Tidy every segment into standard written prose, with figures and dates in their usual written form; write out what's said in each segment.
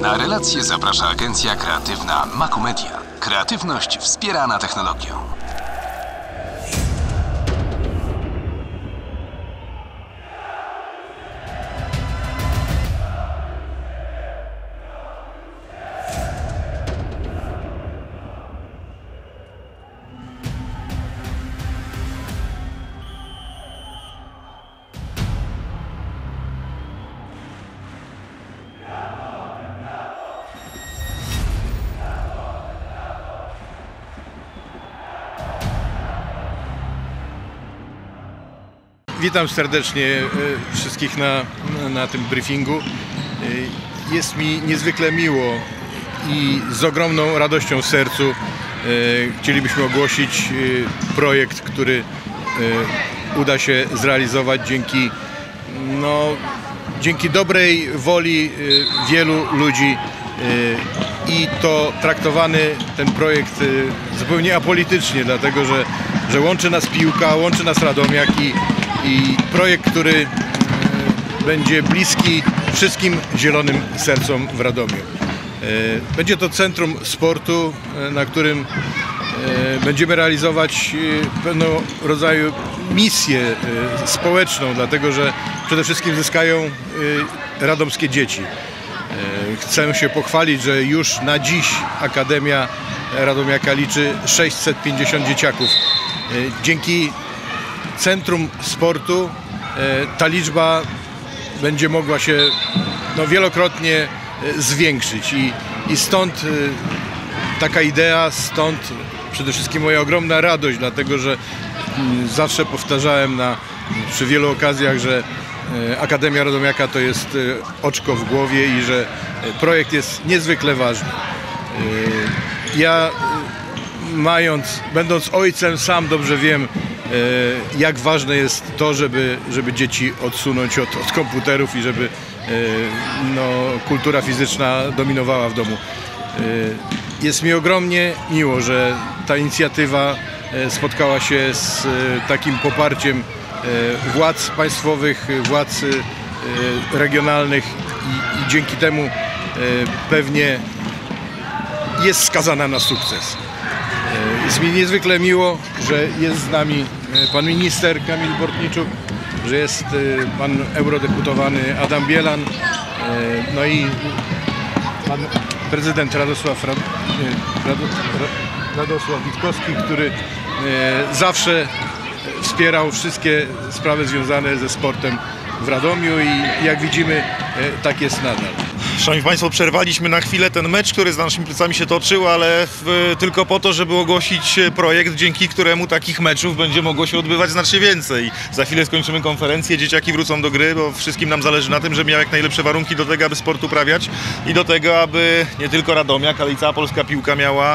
Na relacje zaprasza agencja kreatywna Makumedia. Kreatywność wspierana technologią. Witam serdecznie wszystkich na tym briefingu. Jest mi niezwykle miło i z ogromną radością w sercu chcielibyśmy ogłosić projekt, który uda się zrealizować dzięki dobrej woli wielu ludzi i to traktowany ten projekt zupełnie apolitycznie, dlatego że łączy nas piłka, łączy nas Radomiak i projekt, który będzie bliski wszystkim zielonym sercom w Radomiu. Będzie to centrum sportu, na którym będziemy realizować pewnego rodzaju misję społeczną, dlatego że przede wszystkim zyskają radomskie dzieci. Chcę się pochwalić, że już na dziś Akademia Radomiaka liczy 650 dzieciaków. Dzięki Centrum Sportu ta liczba będzie mogła się wielokrotnie zwiększyć i stąd taka idea, stąd przede wszystkim moja ogromna radość, dlatego że zawsze powtarzałem przy wielu okazjach, że Akademia Radomiaka to jest oczko w głowie i że projekt jest niezwykle ważny. Ja będąc ojcem, sam dobrze wiem, jak ważne jest to, żeby dzieci odsunąć od komputerów i żeby kultura fizyczna dominowała w domu. Jest mi ogromnie miło, że ta inicjatywa spotkała się z takim poparciem władz państwowych, władz regionalnych i dzięki temu pewnie jest skazana na sukces. Jest mi niezwykle miło, że jest z nami pan minister Kamil Bortniczuk, że jest pan eurodeputowany Adam Bielan, no i pan prezydent Radosław Witkowski, który zawsze wspierał wszystkie sprawy związane ze sportem w Radomiu i jak widzimy, tak jest nadal. Szanowni Państwo, przerwaliśmy na chwilę ten mecz, który za naszymi plecami się toczył, ale tylko po to, żeby ogłosić projekt, dzięki któremu takich meczów będzie mogło się odbywać znacznie więcej. Za chwilę skończymy konferencję, dzieciaki wrócą do gry, bo wszystkim nam zależy na tym, żeby miał jak najlepsze warunki do tego, aby sport uprawiać i do tego, aby nie tylko Radomiak, ale i cała polska piłka miała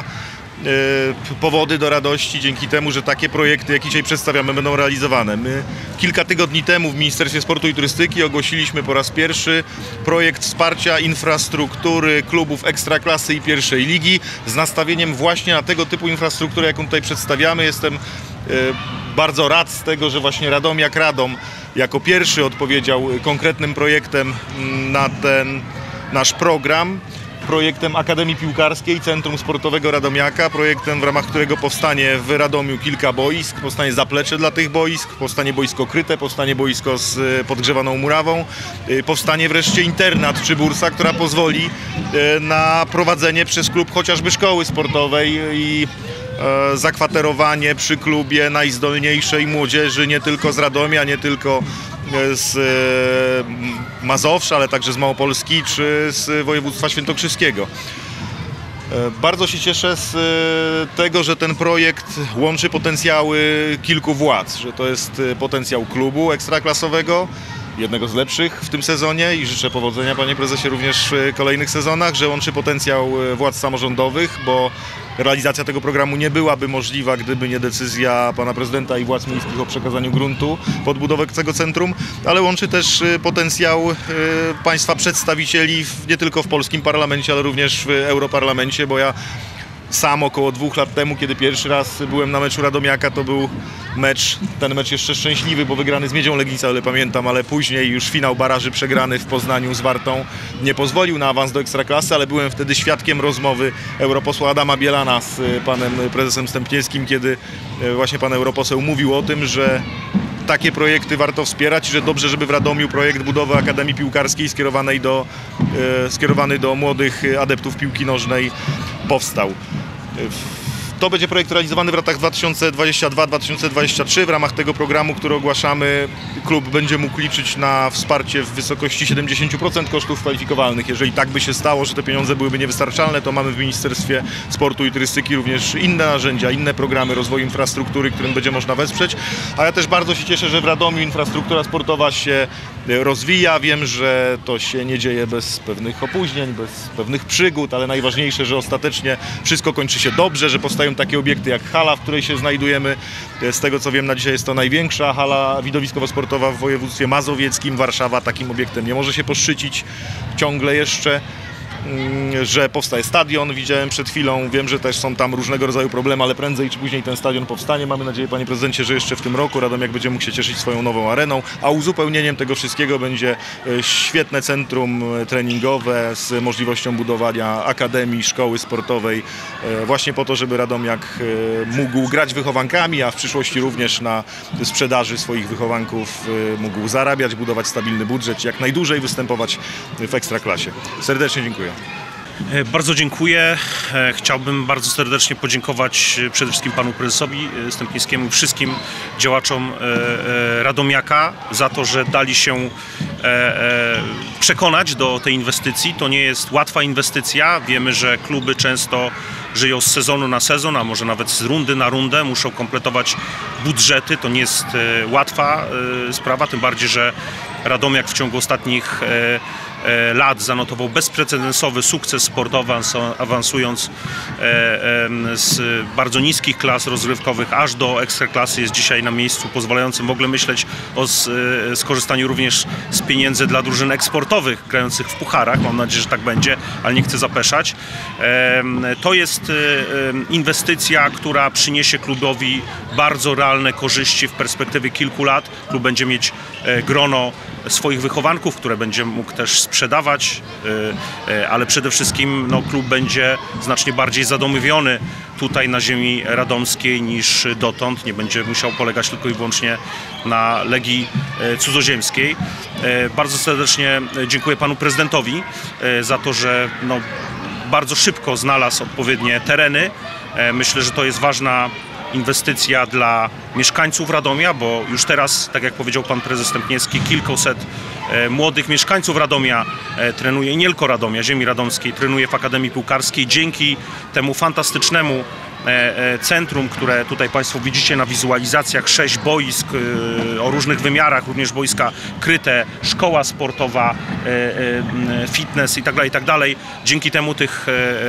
powody do radości dzięki temu, że takie projekty, jak dzisiaj przedstawiamy, będą realizowane. My kilka tygodni temu w Ministerstwie Sportu i Turystyki ogłosiliśmy po raz pierwszy projekt wsparcia infrastruktury klubów Ekstraklasy i pierwszej ligi z nastawieniem właśnie na tego typu infrastrukturę, jaką tutaj przedstawiamy. Jestem bardzo rad z tego, że właśnie Radomiak Radom jako pierwszy odpowiedział konkretnym projektem na ten nasz program. Projektem Akademii Piłkarskiej Centrum Sportowego Radomiaka, projektem, w ramach którego powstanie w Radomiu kilka boisk, powstanie zaplecze dla tych boisk, powstanie boisko kryte, powstanie boisko z podgrzewaną murawą, powstanie wreszcie internat czy bursa, która pozwoli na prowadzenie przez klub chociażby szkoły sportowej i zakwaterowanie przy klubie najzdolniejszej młodzieży, nie tylko z Radomia, nie tylko z Mazowsza, ale także z Małopolski czy z województwa świętokrzyskiego. Bardzo się cieszę z tego, że ten projekt łączy potencjały kilku władz, że to jest potencjał klubu ekstraklasowego, jednego z lepszych w tym sezonie i życzę powodzenia, panie prezesie, również w kolejnych sezonach, że łączy potencjał władz samorządowych, bo realizacja tego programu nie byłaby możliwa, gdyby nie decyzja pana prezydenta i władz miejskich o przekazaniu gruntu pod budowę tego centrum, ale łączy też potencjał państwa przedstawicieli nie tylko w polskim parlamencie, ale również w Europarlamencie, bo ja sam około 2 lat temu, kiedy pierwszy raz byłem na meczu Radomiaka, to był ten mecz jeszcze szczęśliwy, bo wygrany z Miedzią Legnica, ale pamiętam, ale później już finał baraży przegrany w Poznaniu z Wartą nie pozwolił na awans do Ekstraklasy, ale byłem wtedy świadkiem rozmowy europosła Adama Bielana z panem prezesem Stępniewskim, kiedy właśnie pan europoseł mówił o tym, że takie projekty warto wspierać i że dobrze, żeby w Radomiu projekt budowy Akademii Piłkarskiej skierowany do młodych adeptów piłki nożnej powstał. To będzie projekt realizowany w latach 2022-2023. W ramach tego programu, który ogłaszamy, klub będzie mógł liczyć na wsparcie w wysokości 70% kosztów kwalifikowalnych. Jeżeli tak by się stało, że te pieniądze byłyby niewystarczalne, to mamy w Ministerstwie Sportu i Turystyki również inne narzędzia, inne programy rozwoju infrastruktury, którym będzie można wesprzeć. A ja też bardzo się cieszę, że w Radomiu infrastruktura sportowa się rozwija. Wiem, że to się nie dzieje bez pewnych opóźnień, bez pewnych przygód, ale najważniejsze, że ostatecznie wszystko kończy się dobrze, że powstają takie obiekty jak hala, w której się znajdujemy. Z tego co wiem, na dzisiaj jest to największa hala widowiskowo-sportowa w województwie mazowieckim. Warszawa takim obiektem nie może się poszczycić ciągle jeszcze. Że powstaje stadion, widziałem przed chwilą, wiem, że też są tam różnego rodzaju problemy, ale prędzej czy później ten stadion powstanie. Mamy nadzieję, panie prezydencie, że jeszcze w tym roku Radomiak będzie mógł się cieszyć swoją nową areną, a uzupełnieniem tego wszystkiego będzie świetne centrum treningowe z możliwością budowania akademii, szkoły sportowej, właśnie po to, żeby Radomiak mógł grać wychowankami, a w przyszłości również na sprzedaży swoich wychowanków mógł zarabiać, budować stabilny budżet, jak najdłużej występować w Ekstraklasie. Serdecznie dziękuję. Bardzo dziękuję. Chciałbym bardzo serdecznie podziękować przede wszystkim panu prezesowi Stępniewskiemu i wszystkim działaczom Radomiaka za to, że dali się przekonać do tej inwestycji. To nie jest łatwa inwestycja. Wiemy, że kluby często żyją z sezonu na sezon, a może nawet z rundy na rundę. Muszą kompletować budżety. To nie jest łatwa sprawa, tym bardziej, że Radomiak w ciągu ostatnich lat zanotował bezprecedensowy sukces sportowy, awansując z bardzo niskich klas rozgrywkowych aż do ekstraklasy. Jest dzisiaj na miejscu pozwalającym w ogóle myśleć o skorzystaniu również z pieniędzy dla drużyn eksportowych grających w pucharach. Mam nadzieję, że tak będzie, ale nie chcę zapeszać. To jest inwestycja, która przyniesie klubowi bardzo realne korzyści w perspektywie kilku lat. Klub będzie mieć grono swoich wychowanków, które będzie mógł też sprzedawać, ale przede wszystkim klub będzie znacznie bardziej zadomowiony tutaj na ziemi radomskiej niż dotąd. Nie będzie musiał polegać tylko i wyłącznie na Legii Cudzoziemskiej. Bardzo serdecznie dziękuję panu prezydentowi za to, że bardzo szybko znalazł odpowiednie tereny. Myślę, że to jest ważna inwestycja dla mieszkańców Radomia, bo już teraz, tak jak powiedział pan prezes Stępniewski, kilkuset młodych mieszkańców Radomia trenuje, i nie tylko Radomia, ziemi radomskiej, trenuje w Akademii Piłkarskiej. Dzięki temu fantastycznemu centrum, które tutaj państwo widzicie na wizualizacjach, 6 boisk o różnych wymiarach, również boiska kryte, szkoła sportowa, fitness itd. Dzięki temu tych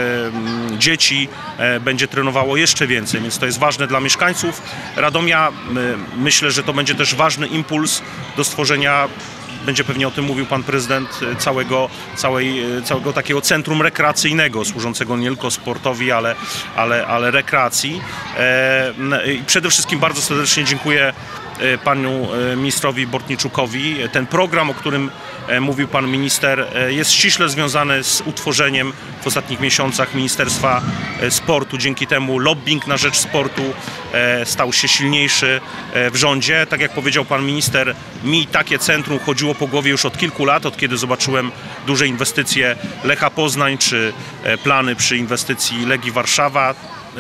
dzieci będzie trenowało jeszcze więcej, więc to jest ważne dla mieszkańców Radomia. Myślę, że to będzie też ważny impuls do stworzenia, będzie pewnie o tym mówił pan prezydent, całego takiego centrum rekreacyjnego, służącego nie tylko sportowi, ale rekreacji. Przede wszystkim bardzo serdecznie dziękuję panu ministrowi Bortniczukowi. Ten program, o którym mówił pan minister, jest ściśle związany z utworzeniem w ostatnich miesiącach Ministerstwa Sportu. Dzięki temu lobbying na rzecz sportu stał się silniejszy w rządzie. Tak jak powiedział pan minister, mi takie centrum chodziło po głowie już od kilku lat, od kiedy zobaczyłem duże inwestycje Lecha Poznań, czy plany przy inwestycji Legii Warszawa.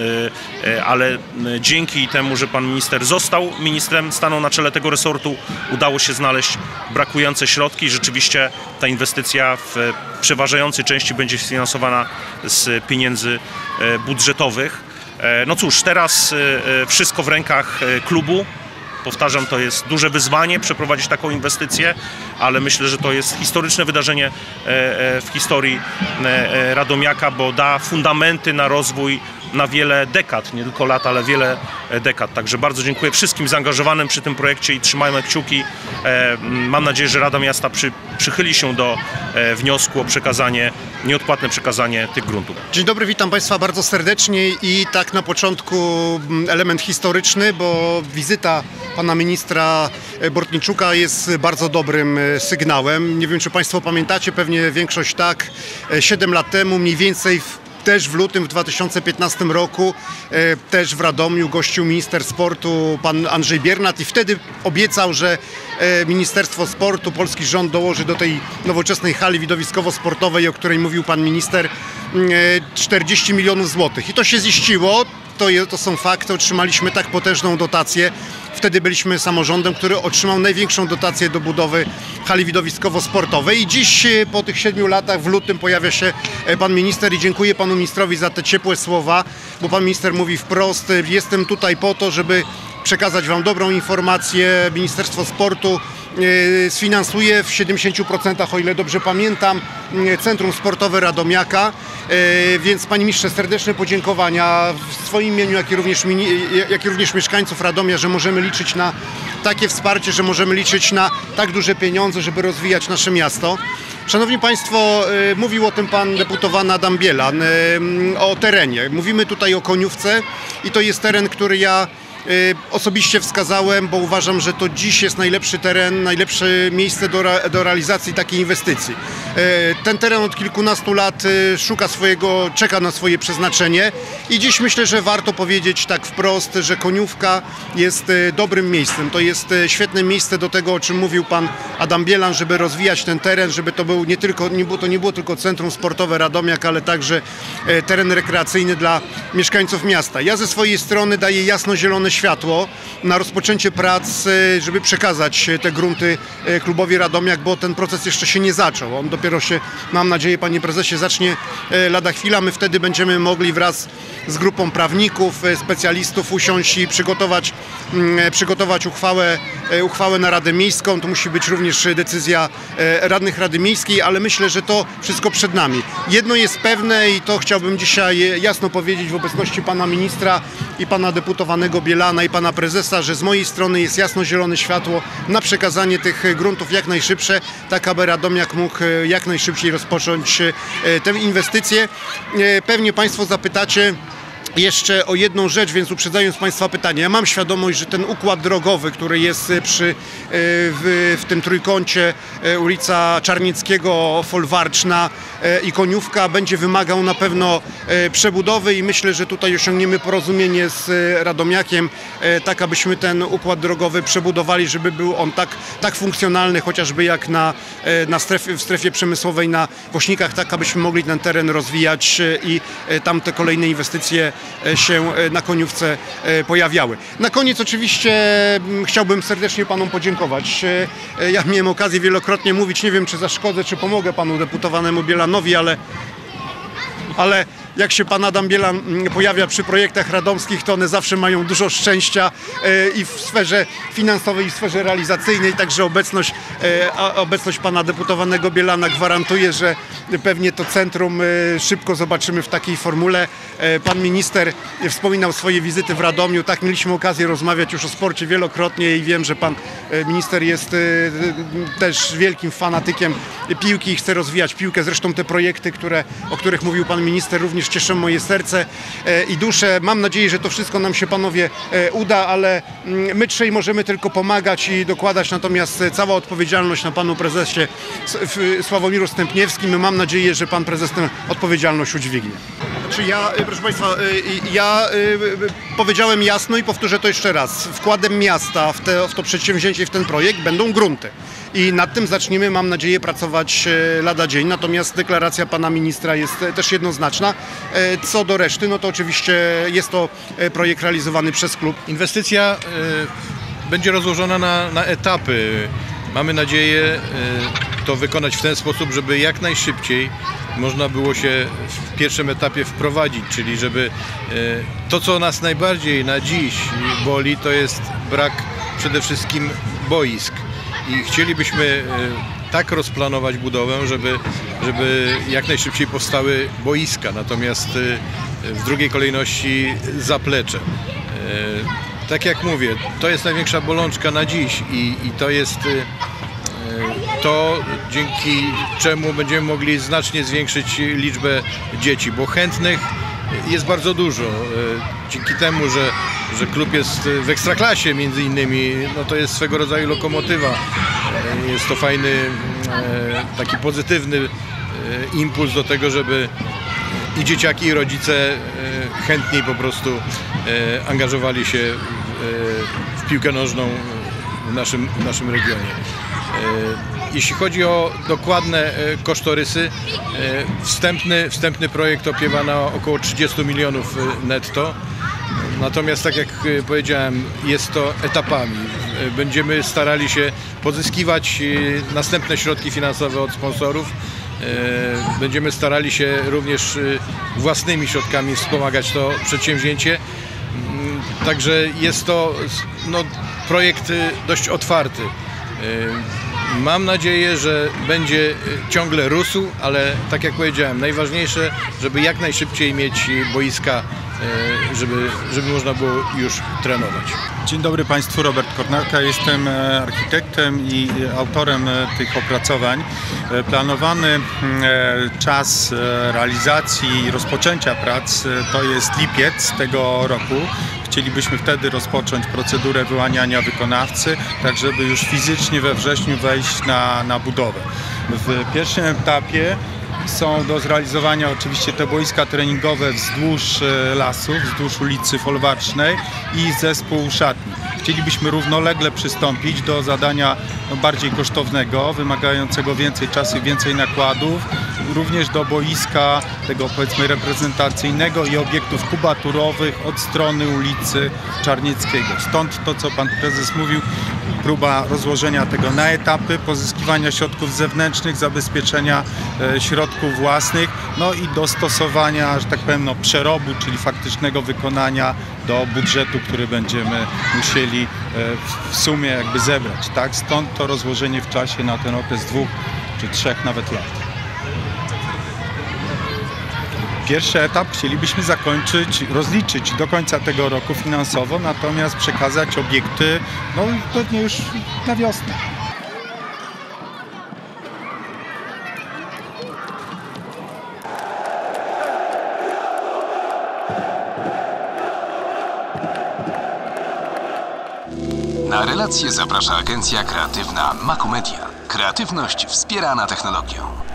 Ale dzięki temu, że pan minister został ministrem, stanął na czele tego resortu, udało się znaleźć brakujące środki i rzeczywiście ta inwestycja w przeważającej części będzie sfinansowana z pieniędzy budżetowych. No cóż, teraz wszystko w rękach klubu. Powtarzam, to jest duże wyzwanie przeprowadzić taką inwestycję, ale myślę, że to jest historyczne wydarzenie w historii Radomiaka, bo da fundamenty na rozwój na wiele dekad, nie tylko lat, ale wiele dekad. Także bardzo dziękuję wszystkim zaangażowanym przy tym projekcie i trzymajmy kciuki. Mam nadzieję, że Rada Miasta przychyli się do wniosku o nieodpłatne przekazanie tych gruntów. Dzień dobry, witam Państwa bardzo serdecznie i tak na początku element historyczny, bo wizyta pana ministra Bortniczuka jest bardzo dobrym sygnałem. Nie wiem, czy Państwo pamiętacie, pewnie większość tak, 7 lat temu mniej więcej też w lutym w 2015 roku, też w Radomiu gościł minister sportu pan Andrzej Biernat i wtedy obiecał, że Ministerstwo Sportu, polski rząd dołoży do tej nowoczesnej hali widowiskowo-sportowej, o której mówił pan minister, 40 milionów złotych. I to się ziściło. To są fakty, otrzymaliśmy tak potężną dotację. Wtedy byliśmy samorządem, który otrzymał największą dotację do budowy hali widowiskowo-sportowej i dziś po tych 7 latach w lutym pojawia się pan minister i dziękuję panu ministrowi za te ciepłe słowa, bo pan minister mówi wprost: jestem tutaj po to, żeby przekazać wam dobrą informację. Ministerstwo Sportu sfinansuje w 70%, o ile dobrze pamiętam, Centrum Sportowe Radomiaka, więc panie ministrze, serdeczne podziękowania w swoim imieniu, jak i również mieszkańców Radomia, że możemy liczyć na takie wsparcie, że możemy liczyć na tak duże pieniądze, żeby rozwijać nasze miasto. Szanowni Państwo, mówił o tym pan deputowany Adam Bielan, o terenie. Mówimy tutaj o Koniówce i to jest teren, który ja osobiście wskazałem, bo uważam, że to dziś jest najlepszy teren, najlepsze miejsce do realizacji takiej inwestycji. Ten teren od kilkunastu lat czeka na swoje przeznaczenie i dziś myślę, że warto powiedzieć tak wprost, że Koniówka jest dobrym miejscem. To jest świetne miejsce do tego, o czym mówił pan Adam Bielan, żeby rozwijać ten teren, żeby to był nie było tylko centrum sportowe Radomiak, ale także teren rekreacyjny dla mieszkańców miasta. Ja ze swojej strony daję jasno-zielone światło na rozpoczęcie prac, żeby przekazać te grunty klubowi Radomiak, bo ten proces jeszcze się nie zaczął. On dopiero się, mam nadzieję, panie prezesie, zacznie lada chwila. My wtedy będziemy mogli wraz z grupą prawników, specjalistów usiąść i przygotować uchwałę na Radę Miejską. To musi być również decyzja radnych Rady Miejskiej, ale myślę, że to wszystko przed nami. Jedno jest pewne i to chciałbym dzisiaj jasno powiedzieć w obecności pana ministra i pana deputowanego Bielana i pana prezesa, że z mojej strony jest jasno-zielone światło na przekazanie tych gruntów jak najszybsze, tak aby Radomiak mógł jak najszybciej rozpocząć tę inwestycję. Pewnie Państwo zapytacie jeszcze o jedną rzecz, więc uprzedzając Państwa pytanie. Ja mam świadomość, że ten układ drogowy, który jest w tym trójkącie ulica Czarnieckiego, Folwarczna i Koniówka, będzie wymagał na pewno przebudowy i myślę, że tutaj osiągniemy porozumienie z Radomiakiem, tak abyśmy ten układ drogowy przebudowali, żeby był on tak funkcjonalny, chociażby jak w strefie przemysłowej na Wośnikach, tak abyśmy mogli ten teren rozwijać i tam te kolejne inwestycje się na Koniówce pojawiały. Na koniec oczywiście chciałbym serdecznie panom podziękować. Ja miałem okazję wielokrotnie mówić, nie wiem czy zaszkodzę, czy pomogę panu deputowanemu Bielanowi, ale jak się pan Adam Bielan pojawia przy projektach radomskich, to one zawsze mają dużo szczęścia i w sferze finansowej, i w sferze realizacyjnej, także obecność pana deputowanego Bielana gwarantuje, że pewnie to centrum szybko zobaczymy w takiej formule. Pan minister wspominał swoje wizyty w Radomiu, tak, mieliśmy okazję rozmawiać już o sporcie wielokrotnie i wiem, że pan minister jest też wielkim fanatykiem piłki i chce rozwijać piłkę. Zresztą te projekty, o których mówił pan minister, również cieszą moje serce i duszę. Mam nadzieję, że to wszystko nam się, panowie, uda, ale my trzej możemy tylko pomagać i dokładać, natomiast cała odpowiedzialność na panu prezesie Sławomiru Stępniewskim. Mam nadzieję, że pan prezes tę odpowiedzialność udźwignie. Znaczy proszę państwa, powiedziałem jasno i powtórzę to jeszcze raz. Wkładem miasta w to przedsięwzięcie, w ten projekt będą grunty. I nad tym zaczniemy, mam nadzieję, pracować lada dzień. Natomiast deklaracja pana ministra jest też jednoznaczna. Co do reszty, no to oczywiście jest to projekt realizowany przez klub. Inwestycja będzie rozłożona na etapy. Mamy nadzieję to wykonać w ten sposób, żeby jak najszybciej można było się w pierwszym etapie wprowadzić, czyli żeby to, co nas najbardziej na dziś boli, to jest brak przede wszystkim boisk. I chcielibyśmy tak rozplanować budowę, żeby jak najszybciej powstały boiska. Natomiast w drugiej kolejności zaplecze. Tak jak mówię, to jest największa bolączka na dziś i to jest to, dzięki czemu będziemy mogli znacznie zwiększyć liczbę dzieci, bo chętnych jest bardzo dużo. Dzięki temu, że klub jest w ekstraklasie między innymi, no to jest swego rodzaju lokomotywa. Jest to fajny, taki pozytywny impuls do tego, żeby i dzieciaki, i rodzice chętniej po prostu angażowali się w piłkę nożną w naszym regionie. Jeśli chodzi o dokładne kosztorysy, wstępny projekt opiewa na około 30 milionów netto. Natomiast tak jak powiedziałem, jest to etapami. Będziemy starali się pozyskiwać następne środki finansowe od sponsorów. Będziemy starali się również własnymi środkami wspomagać to przedsięwzięcie. Także jest to projekt dość otwarty. Mam nadzieję, że będzie ciągle rósł, ale tak jak powiedziałem, najważniejsze, żeby jak najszybciej mieć boiska, żeby można było już trenować. Dzień dobry Państwu, Robert Kornarka, jestem architektem i autorem tych opracowań. Planowany czas realizacji i rozpoczęcia prac to jest lipiec tego roku. Chcielibyśmy wtedy rozpocząć procedurę wyłaniania wykonawcy, tak żeby już fizycznie we wrześniu wejść na budowę. W pierwszym etapie są do zrealizowania oczywiście te boiska treningowe wzdłuż lasów, wzdłuż ulicy Folwarcznej i zespół szatni. Chcielibyśmy równolegle przystąpić do zadania bardziej kosztownego, wymagającego więcej czasu i więcej nakładów, również do boiska tego powiedzmy reprezentacyjnego i obiektów kubaturowych od strony ulicy Czarnieckiego. Stąd to, co pan prezes mówił, próba rozłożenia tego na etapy, pozyskiwania środków zewnętrznych, zabezpieczenia środków własnych, no i dostosowania, że tak powiem, przerobu, czyli faktycznego wykonania do budżetu, który będziemy musieli w sumie jakby zebrać. Tak? Stąd to rozłożenie w czasie na ten okres 2 czy 3 nawet lat. Pierwszy etap chcielibyśmy zakończyć, rozliczyć do końca tego roku finansowo, natomiast przekazać obiekty pewnie już na wiosnę. Na relacje zaprasza agencja kreatywna Makumedia. Kreatywność wspierana technologią.